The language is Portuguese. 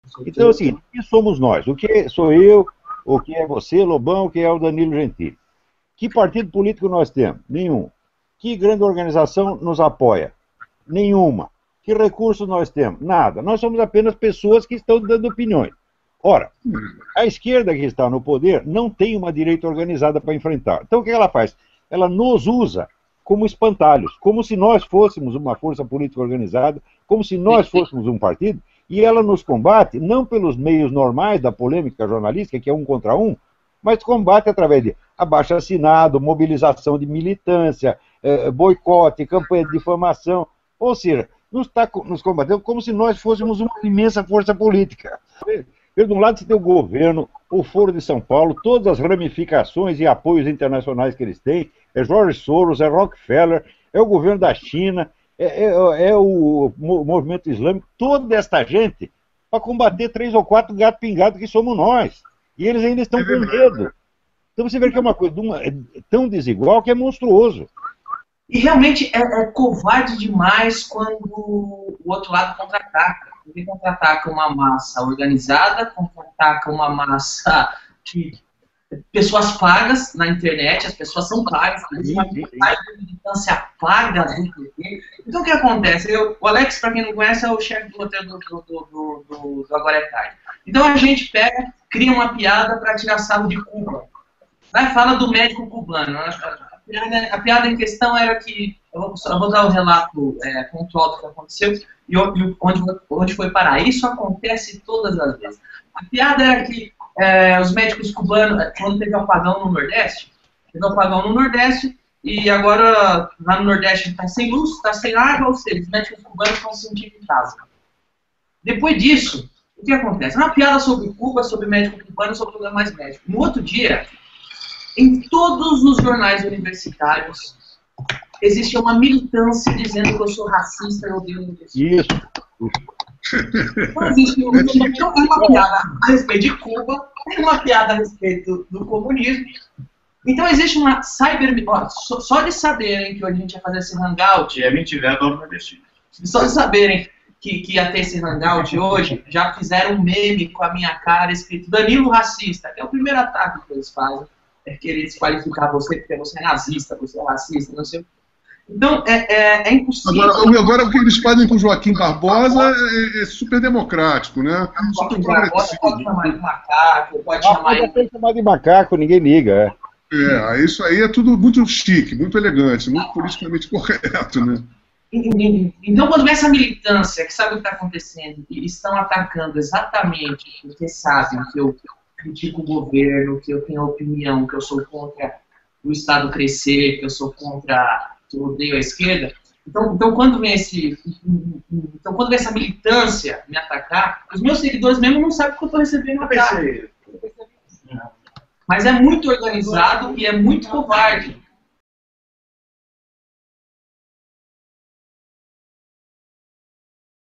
Então, assim, o que somos nós? O que sou eu, o que é você, Lobão, o que é o Danilo Gentili? Que partido político nós temos? Nenhum. Que grande organização nos apoia? Nenhuma. Que recursos nós temos? Nada. Nós somos apenas pessoas que estão dando opiniões. Ora, a esquerda que está no poder não tem uma direita organizada para enfrentar. Então o que ela faz? Ela nos usa como espantalhos, como se nós fôssemos uma força política organizada, como se nós fôssemos um partido, e ela nos combate não pelos meios normais da polêmica jornalística, que é um contra um, mas combate através de abaixo-assinado, mobilização de militância, boicote, campanha de difamação, ou seja, nos combatendo como se nós fôssemos uma imensa força política. De um lado você tem o governo, o Foro de São Paulo, todas as ramificações e apoios internacionais que eles têm, é George Soros, é Rockefeller, é o governo da China, é o movimento islâmico, toda esta gente para combater 3 ou 4 gatos pingados que somos nós. E eles ainda estão com medo. Então você vê que é uma coisa tão desigual que é monstruoso. E realmente é covarde demais quando o outro lado contra-ataca. Ele contra-ataca uma massa organizada, contra-ataca uma massa que pessoas pagas na internet, as pessoas são pagas, uma militância paga do PT. Então o que acontece? O Alex, para quem não conhece, é o chefe do roteiro do Agora é Tarde. Então a gente pega, cria uma piada para tirar sarro de Cuba. Fala do médico cubano. A piada em questão era que, eu vou dar o relato pontual do que aconteceu e onde foi parar. Isso acontece todas as vezes. A piada era que os médicos cubanos, quando teve apagão no Nordeste, e agora lá no Nordeste está sem luz, está sem água, ou seja, os médicos cubanos estão se sentindo em casa. Depois disso, o que acontece? Uma piada sobre Cuba, sobre médico cubano, sobre tudo mais médico. No outro dia, em todos os jornais universitários, existe uma militância dizendo que eu sou racista e odeio universidade. Isso. Não existe uma piada a respeito de Cuba, tem uma piada a respeito do comunismo. Então existe uma cyber... Só de saberem que hoje a gente ia fazer esse hangout... É mentira, é do nordestino. Só de saberem que ia ter esse hangout hoje, já fizeram um meme com a minha cara escrito Danilo racista, que é o primeiro ataque que eles fazem. É querer desqualificar você porque você é nazista, você é racista, não sei. Então, é impossível. Agora o que eles fazem com o Joaquim Barbosa é super democrático, né? Super progressivo. Pode chamar de macaco, pode chamar de macaco, ninguém liga. Isso aí é tudo muito chique, muito elegante, muito politicamente correto, né? Então, quando vem essa militância que sabe o que está acontecendo e estão atacando exatamente porque sabem que eu critico o governo, que eu tenho opinião, que eu sou contra o Estado crescer, que eu sou contra, que eu odeio a esquerda. Então quando vem essa militância me atacar, os meus seguidores mesmo não sabem que eu estou recebendo ataque. Mas é muito organizado e é muito covarde.